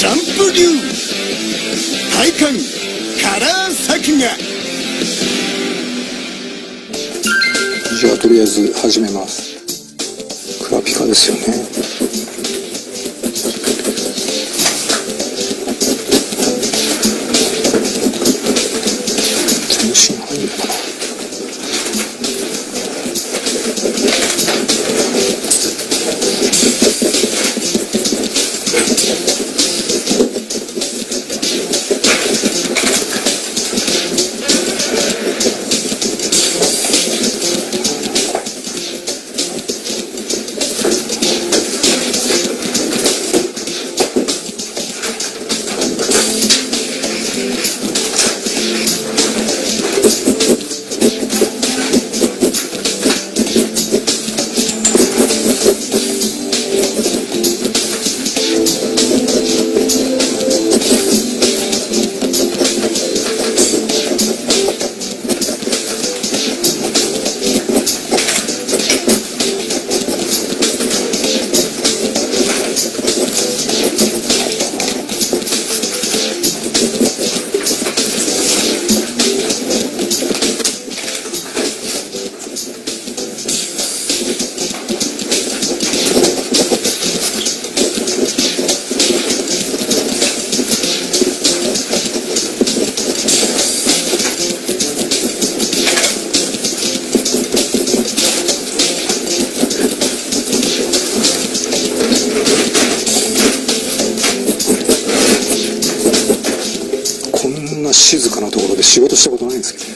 ジャンプ流体感カラー作画。 じゃあとりあえず始めます。クラピカですよね。全身入るのかな。静かなところで仕事したことないんですけど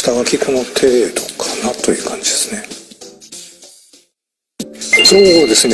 下書きこの程度かなという感じですね。そうです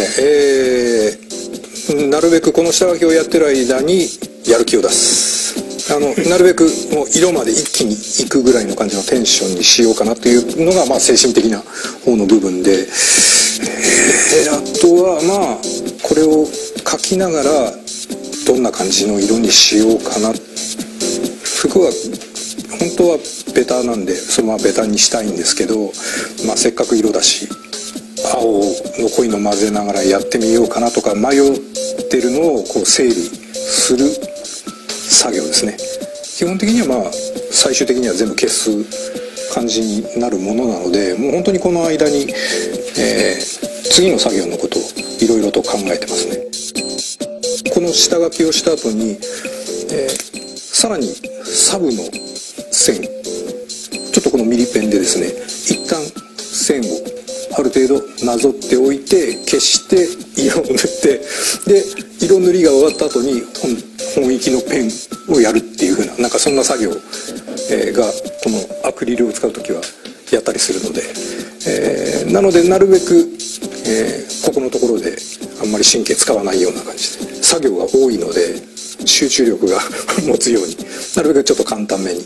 ね、なるべくこの下書きをやってる間にやる気を出す。なるべくもう色まで一気にいくぐらいの感じのテンションにしようかなというのが、まあ精神的な方の部分で、あとはまあこれを描きながらどんな感じの色にしようかな。服は本当はベタなんでそのままベタにしたいんですけど、まあせっかく色だし青の濃いの混ぜながらやってみようかなとか迷ってるのをこう整理する作業ですね。基本的にはまあ最終的には全部消す感じになるものなので、もう本当にこの間に、次の作業のことをいろいろと考えてますね。この下書きをした後に、さらにサブの線、ちょっとこのミリペンでですね、一旦線をある程度なぞっておいて消して色を塗って、で色塗りが終わった後に本域のペンをやるっていう風な、なんかそんな作業、がこのアクリルを使う時はやったりするので、なのでなるべく、ここのところであんまり神経使わないような感じで、作業が多いので集中力が持つようになるべくちょっと簡単めに。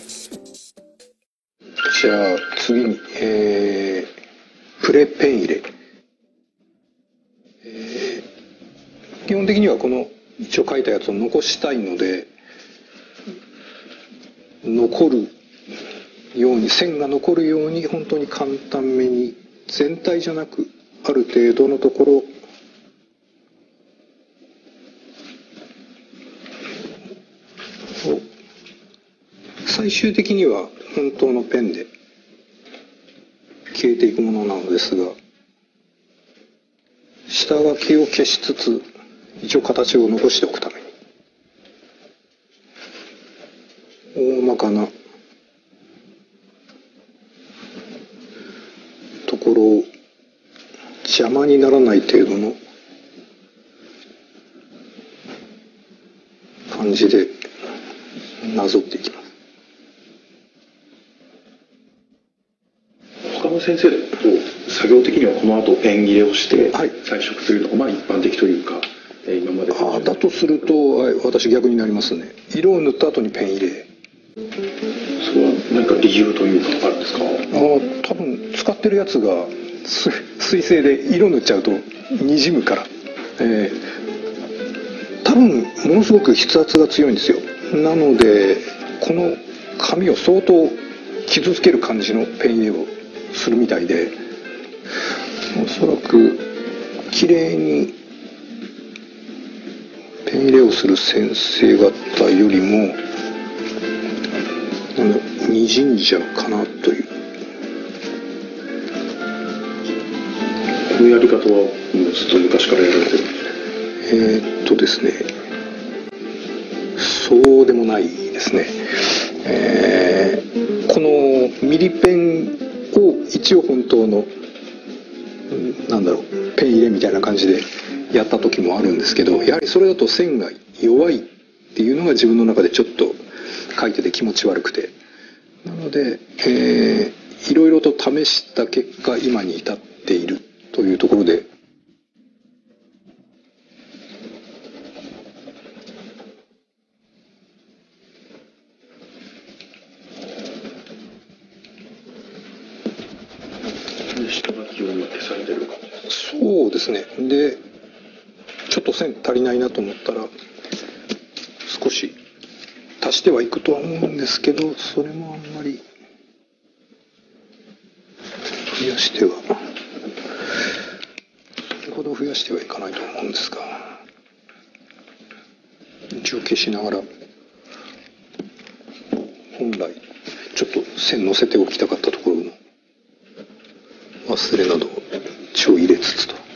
じゃあ次に、プレペン入れ、基本的にはこの一応書いたやつを残したいので、残るように線が残るように本当に簡単めに、全体じゃなくある程度のところを、最終的には本当のペンで消えていくものなのですが、下書きを消しつつ一応形を残しておくために、大まかなところを邪魔にならない程度の感じでなぞっていきます。 他の先生だと作業的にはこの後ペン入れをして彩色するのがまあ一般的というか、今までだとすると、はい、私逆になりますね。色を塗った後にペン入れ。 それは何か理由というかあるんですか？ 多分使ってるやつが水性で色塗っちゃうとにじむから、多分ものすごく筆圧が強いんですよ。なのでこの紙を相当傷つける感じのペン入れをするみたいで、おそらく綺麗にペン入れをする先生方よりもにじんじゃうかなという。 このやり方はずっと昔からやられてるんですか？ ですね、そうでもないですね。このミリペンを一応本当のペン入れみたいな感じでやった時もあるんですけど、やはりそれだと線が弱いっていうのが自分の中でちょっと書いてて気持ち悪くて、なので、いろいろと試した結果今に至っているというところで、 下書きを今消されてる感じですか？ そうですね。でちょっと線足りないなと思ったら少し足してはいくとは思うんですけど、それもあんまり増やしてはそれほど増やしてはいかないと思うんですが、一応消しながら本来ちょっと線乗せておきたかったところの忘れなどを一応入れつつと。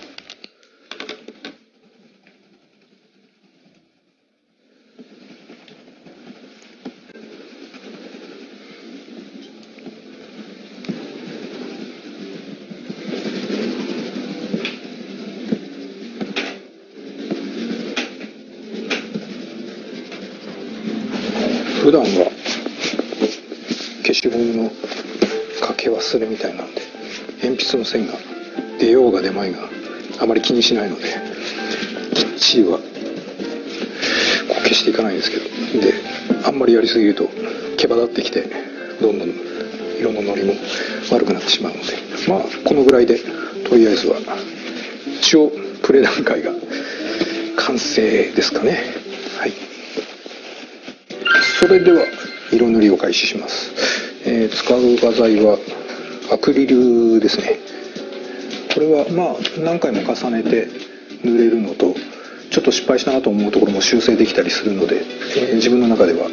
普段は消しゴムのけ忘れみたいなんで、鉛筆の線が出ようが出まいがあまり気にしないので、きっちりはこう消していかないんですけど、であんまりやりすぎると毛羽立ってきてどんどん色ののりも悪くなってしまうので、まあこのぐらいでとりあえずは一応プレ段階が完成ですかね。はい、それでは色塗りを開始します。使う画材はアクリルですね。これはまあ何回も重ねて塗れるのと、ちょっと失敗したなと思うところも修正できたりするので、自分の中では、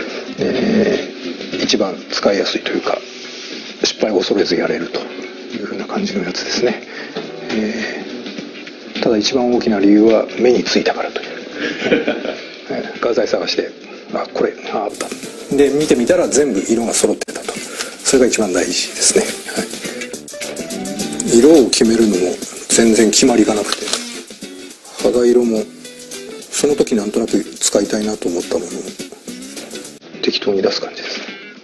一番使いやすいというか、失敗を恐れずやれるというふうな感じのやつですね。ただ一番大きな理由は目についたからという画材探して、これあったで見てみたら全部色が揃ってたと。それが一番大事ですね。はい、色を決めるのも全然決まりがなくて、肌色もその時なんとなく使いたいなと思ったものを適当に出す感じですね。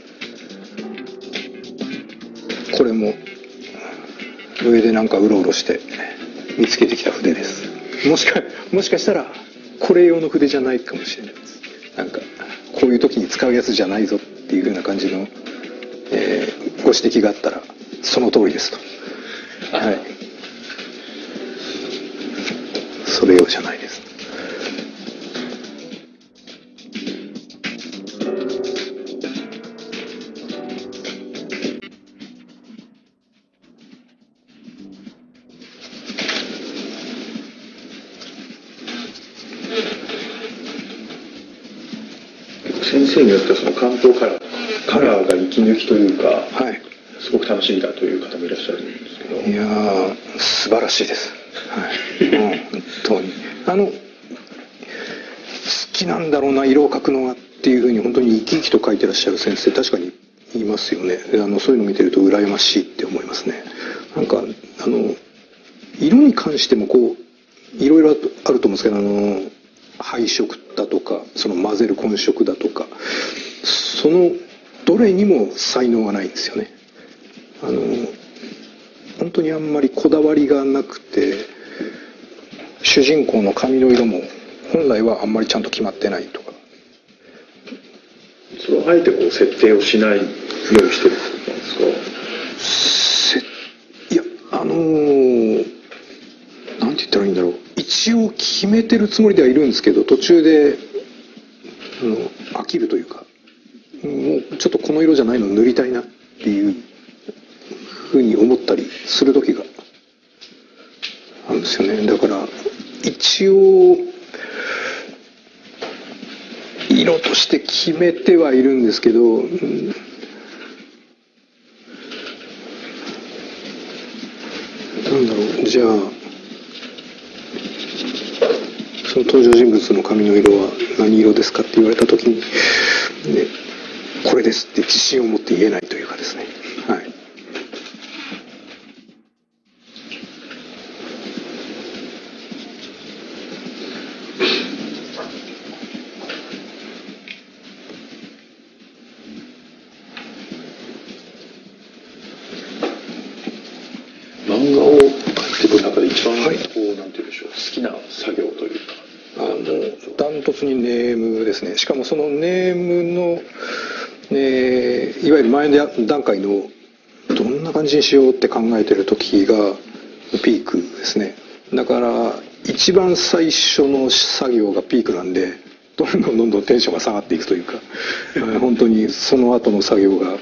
これも上でなんかうろうろして見つけてきた筆です。もしかしたらこれ用の筆じゃないかもしれないです。なんかこういう時に使うやつじゃないぞっていう風な感じの、ご指摘があったらその通りですと。はい、それ用じゃないです。 先生によってはその関東カラーが息抜きというか、 はい、 すごく楽しみだという方もいらっしゃるんですけど。 いやー素晴らしいです。はい、本当に好きなんだろうな、色を描くのがっていうふうに本当に生き生きと描いてらっしゃる先生確かにいますよね。そういうのを見てると羨ましいって思いますね。なんか色に関してもこういろいろあると思うんですけど、配色だとかその混ぜる混色だとか、そのどれにも才能がないんですよね。本当にあんまりこだわりがなくて、主人公の髪の色も本来はあんまりちゃんと決まってないとか。 それをあえてこう設定をしないようにしてるんですか？ いやなんて言ったらいいんだろう。一応決めてるつもりではいるんですけど、途中で飽きるというか、もうちょっとこの色じゃないの塗りたいなっていうふうに思ったりする時があるんですよね。だから一応色として決めてはいるんですけど、なんだろう、じゃあその登場人物の髪の色は何色ですかって言われた時に、ね、これですって自信を持って言えないというかですね。はい、 漫画を描いていく中で一番、なんて言うんでしょう、好きな作業というか。 ダントツにネームですね。しかもそのネームの、いわゆる前段階のどんな感じにしようって考えてる時がピークですね。だから一番最初の作業がピークなんで、どんどんテンションが下がっていくというか本当にその後の作業が、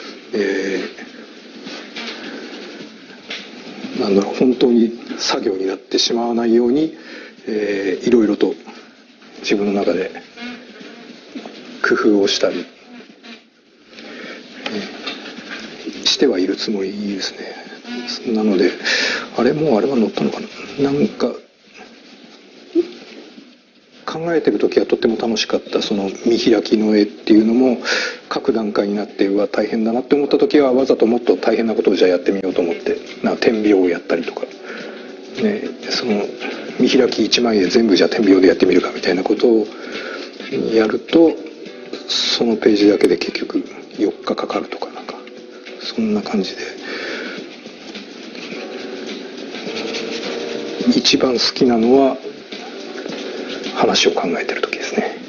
なんだろう、本当に作業になってしまわないように、いろいろと自分の中で工夫をしたり、してはいるつもりですね。なのであれは載ったのかな。なんか考えてる時はとっても楽しかったその見開きの絵っていうのも、各段階になって大変だなって思った時はわざともっと大変なことをじゃあやってみようと思って、点描をやったりとか、その見開き1枚で全部じゃあ点描でやってみるかみたいなことをやると、そのページだけで結局4日かかるとか、なんかそんな感じで一番好きなのは話を考えてる時ですね。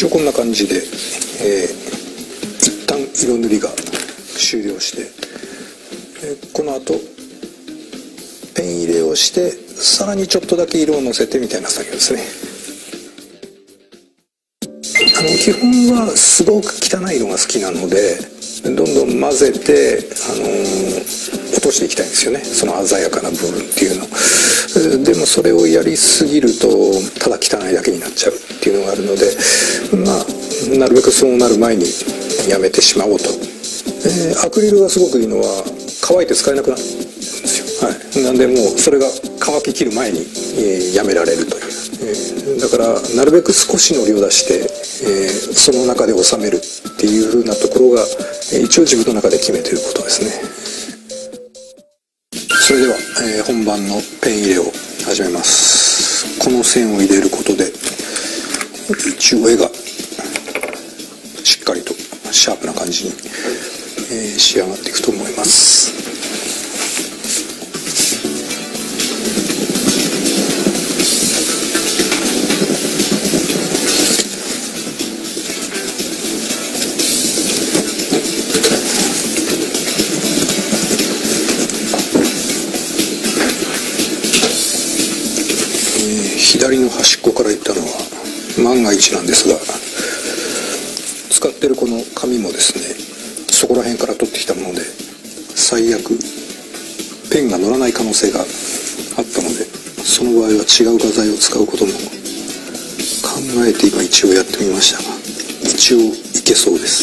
一応こんな感じで、一旦色塗りが終了して、この後ペン入れをしてさらにちょっとだけ色をのせてみたいな作業ですね。基本はすごく汚い色が好きなので、どんどん混ぜて、落としていきたいんですよね、その鮮やかな部分っていうの。でもそれをやりすぎるとただ汚いだけになっちゃうっていうのがあるので、なるべくそうなる前にやめてしまおうと。アクリルがすごくいいのは乾いて使えなくなるんですよ。はい、なんでもうそれが乾ききる前に、やめられるという。だからなるべく少しの量出して、その中で収めるっていう風なところが、一応自分の中で決めてることですね。それでは、本番のペン入れを始めます。この線を入れることで一応絵がしっかりとシャープな感じに、仕上がっていくと思います。左の端っこからいったのは万が一なんですが、使ってるこの紙もですね、そこら辺から取ってきたもので、最悪ペンが乗らない可能性があったので、その場合は違う画材を使うことも考えて今一応やってみましたが、一応いけそうです。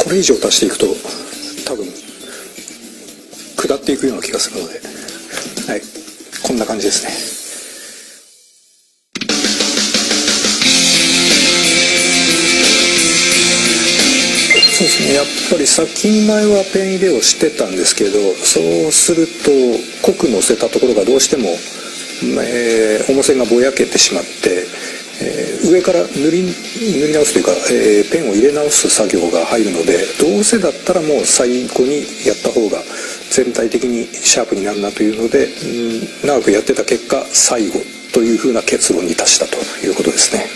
これ以上足していくと多分下っていくような気がするので、はい、こんな感じですね。そうですね、やっぱり先に前はペン入れをしてたんですけど、そうすると濃くのせたところがどうしても、重線がぼやけてしまって、上から塗り直すというか、ペンを入れ直す作業が入るので、どうせだったらもう最後にやった方が全体的にシャープになるなというので、長くやってた結果最後というふうな結論に達したということですね。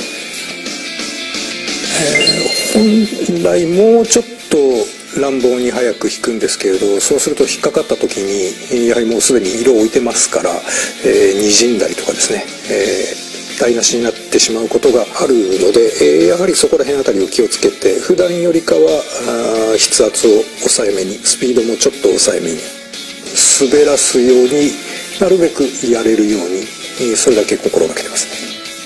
本来もうちょっと乱暴に早く引くんですけれど、そうすると引っかかった時にやはりもうすでに色を置いてますから、にじんだりとかですね、台無しになってしまうことがあるので、やはりそこら辺あたりを気をつけて、普段よりかは筆圧を抑えめに、スピードもちょっと抑えめに滑らすようになるべくやれるように、それだけ心がけてますね。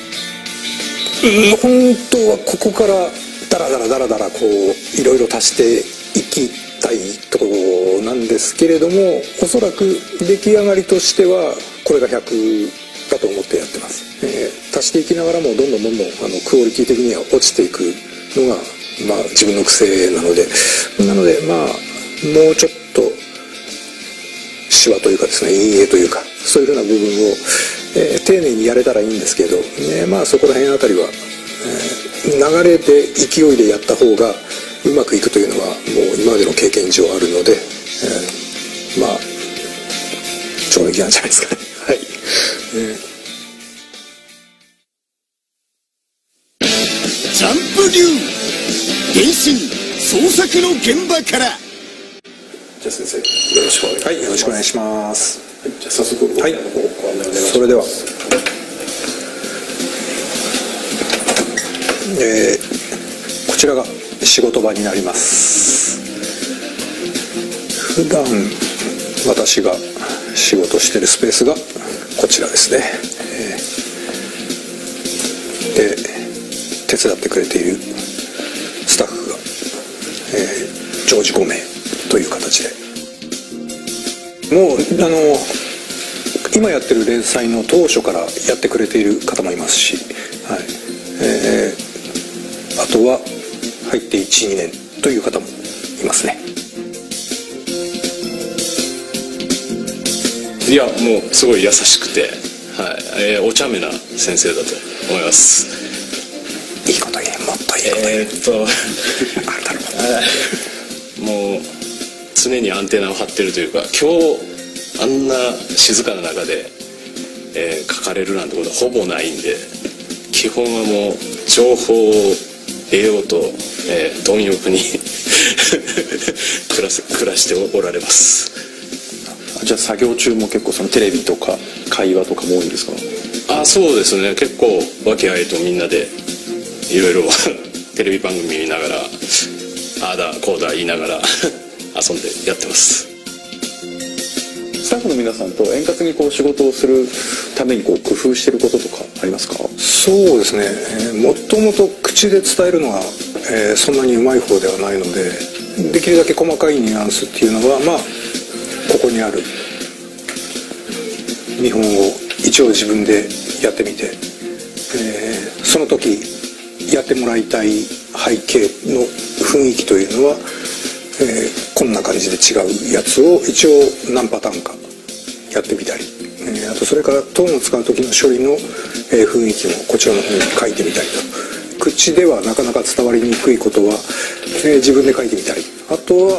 本当はここからダラダラこういろいろ足していきたいところなんですけれども、おそらく出来上がりとしてはこれが100だと思ってやってます。足していきながらもどんどんクオリティ的には落ちていくのが、自分の癖なので、もうちょっとシワというかですね、陰影というか、そういうふうな部分を、丁寧にやれたらいいんですけど、そこら辺あたりは、流れで勢いでやった方がうまくいくというのはもう今までの経験上あるので、上出来なんじゃないですかね。はい。 ジャンプ流変身創作の現場から。 じゃあ先生、よろしくお願いします。 はい、よろしくお願いします。 はい、じゃあ早速ご案内の方ご案内お願いします。 それでは、こちらが仕事場になります。普段私が仕事してるスペースがこちらですね。で、手伝ってくれているスタッフが、常時5名という形で、もう今やってる連載の当初からやってくれている方もいますし、はい、あとは入って 1,2 年という方もいますね。 いや、もうすごい優しくて、はい、お茶目な先生だと思います。 いいこと言え、もっといいこと言え。 もう常にアンテナを張ってるというか、今日あんな静かな中で、書かれるなんてことはほぼないんで、基本はもう情報を得ようと、貪欲に暮らしておられます。 じゃあ作業中も結構そのテレビとか会話とかも多いんですか？ そうですね、結構和気あいとみんなでいろいろテレビ番組見ながら、ああだこうだ言いながら遊んでやってます。 スタッフの皆さんと円滑にこう仕事をするためにこう工夫してることとかありますか？ そうですね、もともと口で伝えるのが、そんなにうまい方ではないので、できるだけ細かいニュアンスっていうのはここにある見本を一応自分でやってみて、その時やってもらいたい背景の雰囲気というのは、こんな感じで違うやつを一応何パターンかやってみたり、あとそれからトーンを使う時の処理の、雰囲気もこちらの方に書いてみたりと、口ではなかなか伝わりにくいことは、自分で書いてみたり、あとは、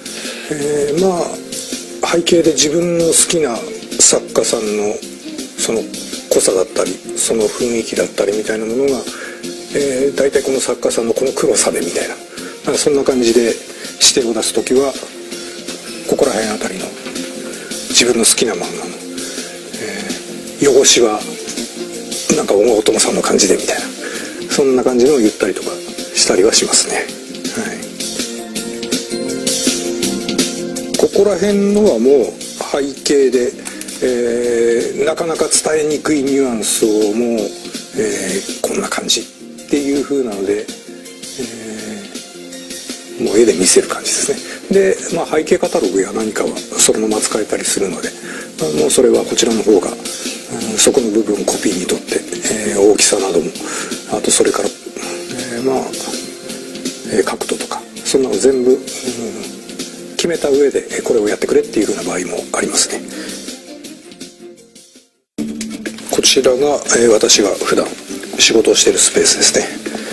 背景で自分の好きな作家さんのその濃さだったり、その雰囲気だったりみたいなものが、大体この作家さんのこの黒さでみたいな、そんな感じで指定を出す時はここら辺あたりの自分の好きな漫画の、汚しはなんか大友さんの感じでみたいな、そんな感じのを言ったりとかしたりはしますね。ここら辺のはもう背景で、なかなか伝えにくいニュアンスをもう、こんな感じっていう風なので、 もう絵で見せる感じですね。で、背景カタログや何かはそのまま使えたりするので、もうそれはこちらの方が、そこの部分をコピーにとって、大きさなども、あとそれから、角度とかそんなの全部、決めた上でこれをやってくれっていう風な場合もありますね。こちらが、私が普段仕事をしているスペースですね。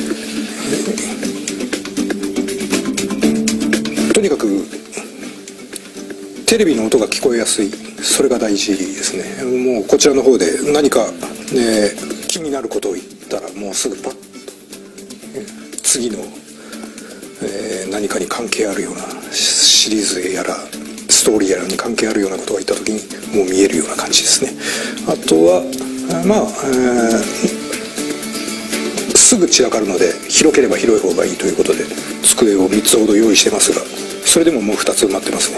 とにかくテレビの音が聞こえやすい、それが大事ですね。もうこちらの方で何か、気になることを言ったらもうすぐパッと次の、何かに関係あるようなシリーズやらストーリーやらに関係あるようなことが言った時にもう見えるような感じですね。あとはすぐ散らかるので広ければ広い方がいいということで机を3つほど用意してますが、それでももう2つ埋まってますね。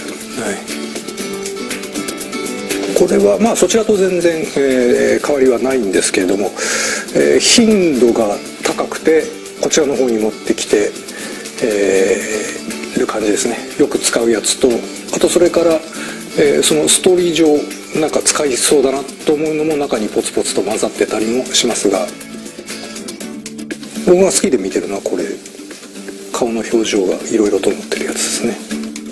これはそちらと全然、変わりはないんですけれども、頻度が高くてこちらの方に持ってきて、る感じですね。よく使うやつと、あとそれから、そのストーリー上なんか使いそうだなと思うのも中にポツポツと混ざってたりもしますが、僕が好きで見てるのはこれ、顔の表情がいろいろと思ってるやつですね。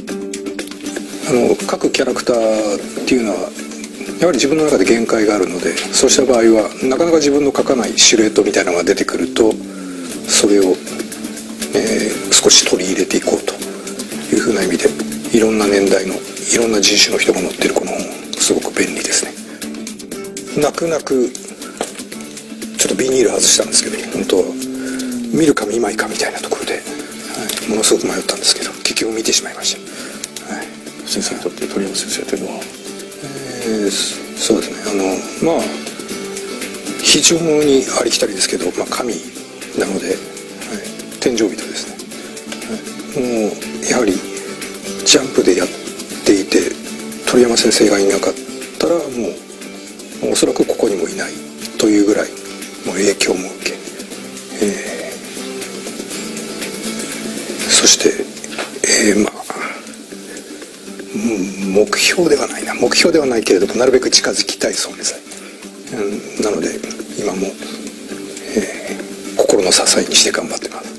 各キャラクターっていうのはやはり自分の中で限界があるので、そうした場合はなかなか自分の描かないシルエットみたいなのが出てくると、それを、少し取り入れていこうというふうな意味で、いろんな年代のいろんな人種の人が載ってるこの本、すごく便利ですね。泣く泣くちょっとビニール外したんですけど、本当は見るか見まいかみたいなところで、ものすごく迷ったんですけど結局見てしまいました。 先生にとって鳥山先生というのは、 そうですね、非常にありきたりですけど、神なので、天井人ですね。もうやはりジャンプでやっていて鳥山先生がいなかったらもうおそらくここにもいないというぐらいもう影響も受け、そして、目標ではないけれどもなるべく近づきたい存在、なので今も、心の支えにして頑張ってます。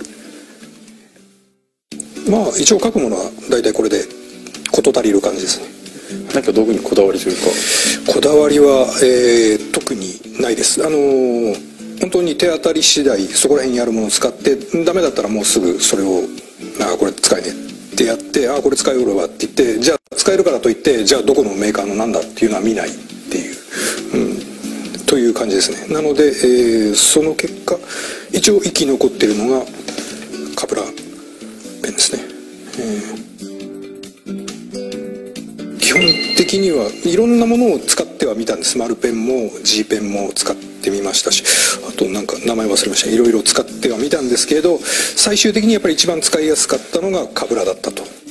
一応書くものは大体これで事足りる感じですね。 何か道具にこだわりというか。 こだわりは、特にないです。本当に手当たり次第そこら辺にあるものを使って、ダメだったらもうすぐそれをこれ使えねってやって、これ使えるわって言って、じゃあ使えるからといってじゃあどこのメーカーのなんだっていうのは見ないっていう、という感じですね。なので、その結果一応生き残っているのがカブラペンですね。基本的にはいろんなものを使ってはみたんです。丸ペンも G ペンも使ってみましたし、あとなんか名前忘れました。いろいろ使ってはみたんですけれど、最終的にやっぱり一番使いやすかったのがカブラだったと。 そこ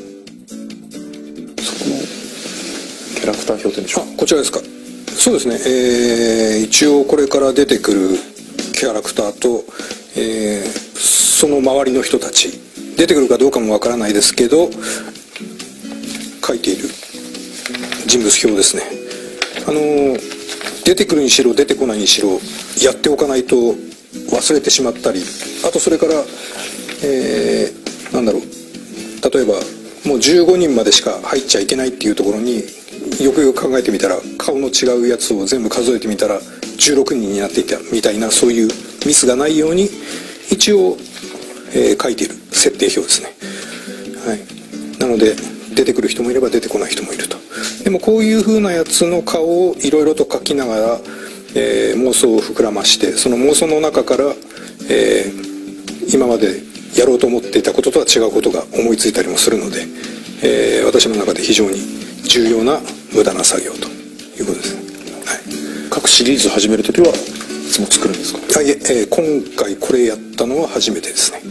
のキャラクター表というんでしょうか。 こちらですか。そうですね、一応これから出てくるキャラクターと、その周りの人たち出てくるかどうかもわからないですけど書いている人物表ですね。出てくるにしろ出てこないにしろやっておかないと忘れてしまったり、あとそれから、例えばもう15人までしか入っちゃいけないっていうところによくよく考えてみたら顔の違うやつを全部数えてみたら16人になっていたみたいな、そういうミスがないように一応、書いている設定表ですね。なので出てくる人もいれば出てこない人もいると。でもこういう風なやつの顔をいろいろと描きながら、妄想を膨らまして、その妄想の中から、今までやろうと思っていたこととは違うことが思いついたりもするので、私の中で非常に重要な無駄な作業ということですね。 各シリーズ始めるときはいつも作るんですか。 今回これやったのは初めてですね。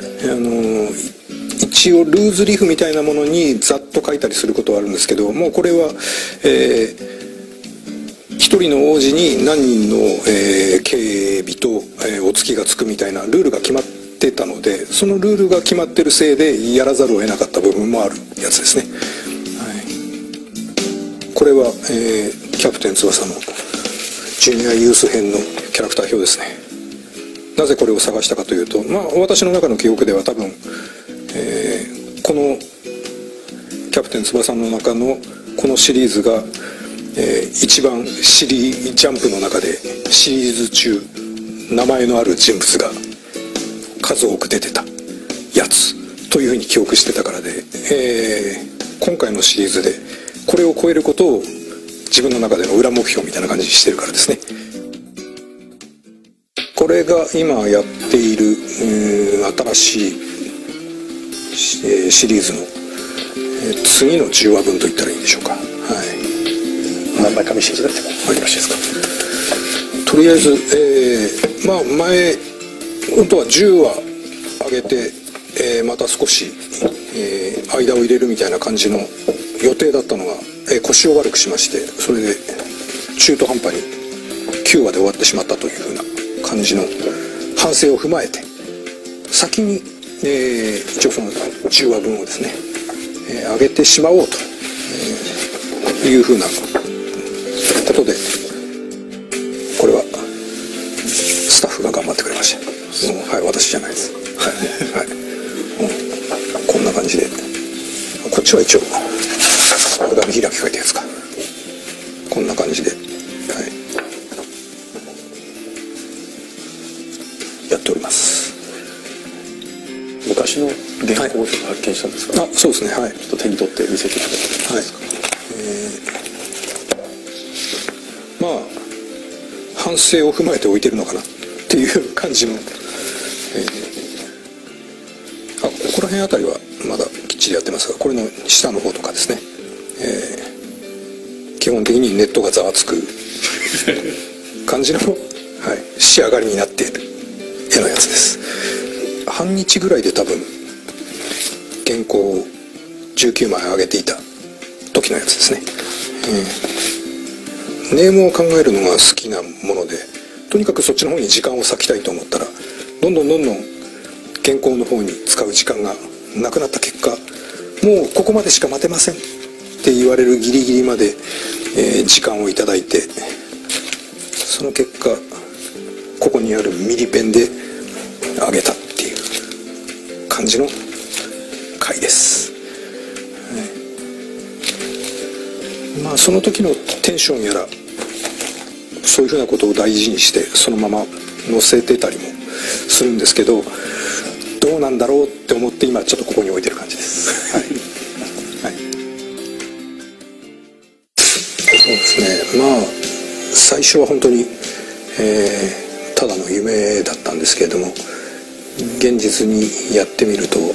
一応ルーズリーフみたいなものにざっと書いたりすることはあるんですけど、もうこれは、一人の王子に何人の、警備と、お付きがつくみたいなルールが決まっててたので、そのルールが決まってるせいでやらざるを得なかった部分もあるやつですね。はい、これは、キャプテン翼のジュニアユース編のキャラクター表ですね。なぜこれを探したかというと、私の中の記憶では多分、このキャプテン翼の中のこのシリーズが、一番ジャンプの中でシリーズ中名前のある人物が数多く出てたやつというふうに記憶してたからで、今回のシリーズでこれを超えることを自分の中での裏目標みたいな感じにしてるからですね。これが今やっている新しい、シリーズの、次の10話分といったらいいんでしょうか。はい、 何枚か見せていただいてもよろしいですか。 とりあえず、前本当は10話上げて、また少し、間を入れるみたいな感じの予定だったのが、腰を悪くしまして、それで中途半端に9話で終わってしまったというふうな感じの反省を踏まえて、先に、一応その10話分をですね、上げてしまおうと、いうふうなことで、これはスタッフが頑張ってくれました。はい、私じゃないです。はい、はい、こんな感じで、こっちは一応これが見開き書いたやつか。こんな感じで、はい、やっております。 昔の原稿をちょっと発見したんですが、 そうですね、はい、 ちょっと手に取って見せていただいていいですか。 反省を踏まえておいてるのかなっていう感じの、ここら辺あたりはまだきっちりやってますが、これの下の方とかですね、基本的にネットがざわつく感じの、はい、仕上がりになっている絵のやつです。半日ぐらいで多分原稿を19枚上げていた時のやつですね。ネームを考えるのが好きなもので、とにかくそっちの方に時間を割きたいと思ったら、どんどん原稿の方に使う時間がなくなった結果、もうここまでしか待てませんって言われるギリギリまで、時間をいただいて、その結果ここにあるミリペンで上げたっていう感じの回です。その時のテンションやらそういうふうなことを大事にしてそのまま載せてたりもするんですけど、どうなんだろうって思って今ちょっとここに置いてる感じです。はい、はい、そうですね。最初は本当に、ただの夢だったんですけれども、現実にやってみると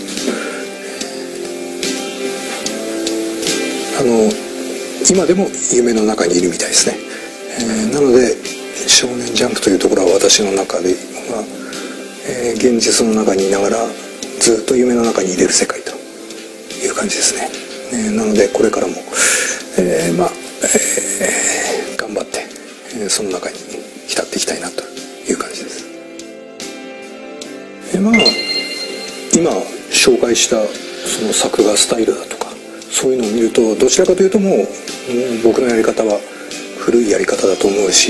今でも夢の中にいるみたいですね。なので少年ジャンプというところは私の中では、現実の中にいながらずっと夢の中に入れる世界という感じですね。なのでこれからも、頑張って、その中に浸っていきたいなという感じです。今紹介したその作画スタイルだとかそういうのを見ると、どちらかというともう僕のやり方は古いやり方だと思うし、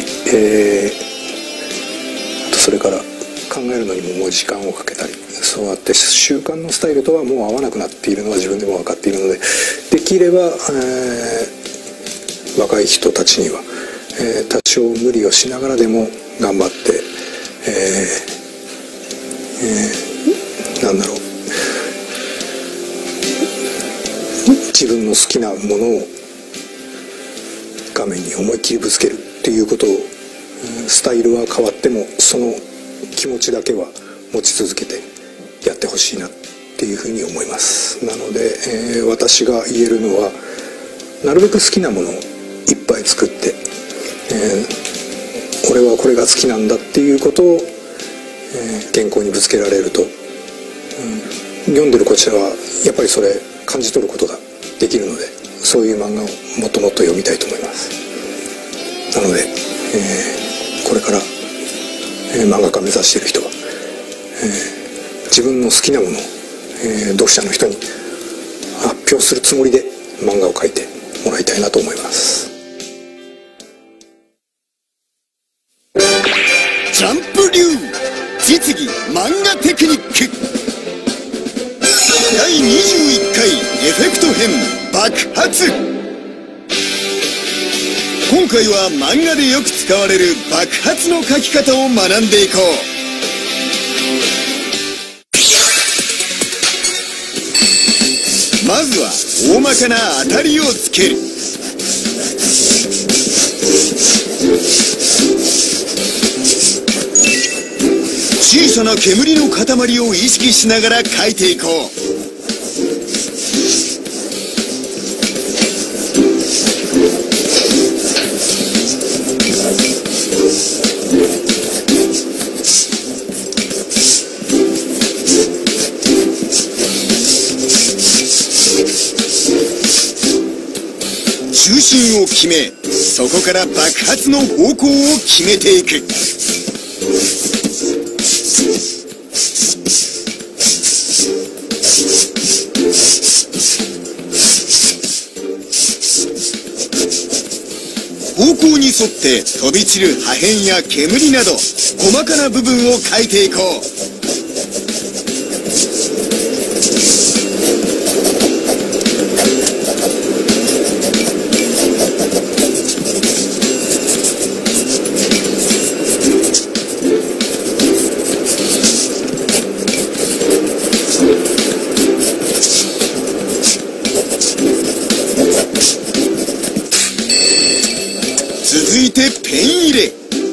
あとそれから考えるのにももう時間をかけたり、そうやって習慣のスタイルとはもう合わなくなっているのは自分でも分かっているので、できれば、若い人たちには、多少無理をしながらでも頑張って、自分の好きなものを画面に思いっきりぶつけるっていうことを、スタイルは変わってもその気持ちだけは持ち続けてやってほしいなっていうふうに思います。なので、私が言えるのは、なるべく好きなものをいっぱい作って、俺はこれが好きなんだっていうことを、原稿にぶつけられると、読んでるこちらはやっぱりそれ感じ取ることができるので、そういう漫画をもっともっと読みたいと思います。なので、これから、漫画家目指している人は、 自分の好きなものを、読者の人に発表するつもりで漫画を描いてもらいたいなと思います。 ジャンプ流実技漫画テクニック第21回エフェクト編爆発。今回は漫画でよく使われる爆発の描き方を学んでいこう。まずは大まかな当たりをつける。小さな煙の塊を意識しながら描いていこう。中心を決め、そこから爆発の方向を決めていく。方向に沿って飛び散る破片や煙など細かな部分を描いていこう。続いてペン入れ。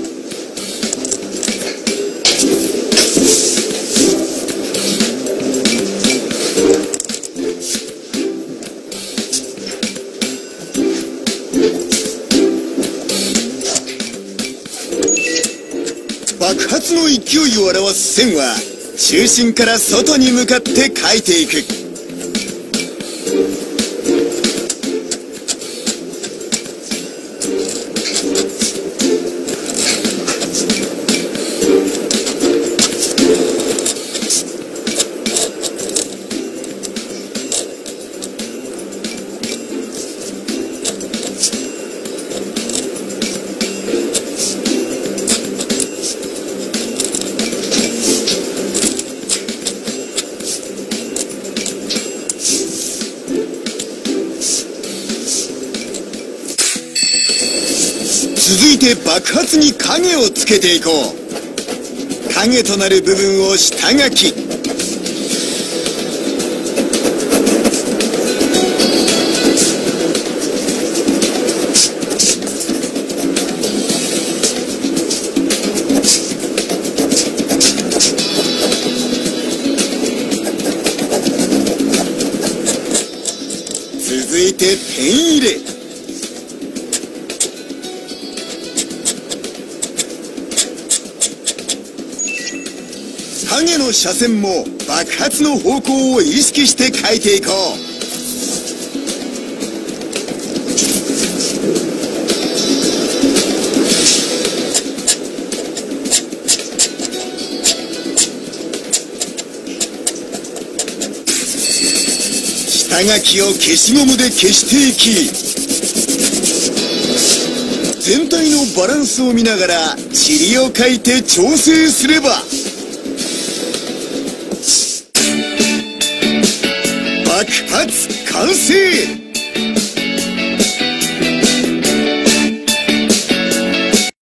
爆発の勢いを表す線は中心から外に向かって描いていく。続いて爆発に影をつけていこう。影となる部分を下書き。続いてペン入れ。影の斜線も爆発の方向を意識して描いていこう。下書きを消しゴムで消していき、全体のバランスを見ながら塵を描いて調整すれば爆発完成。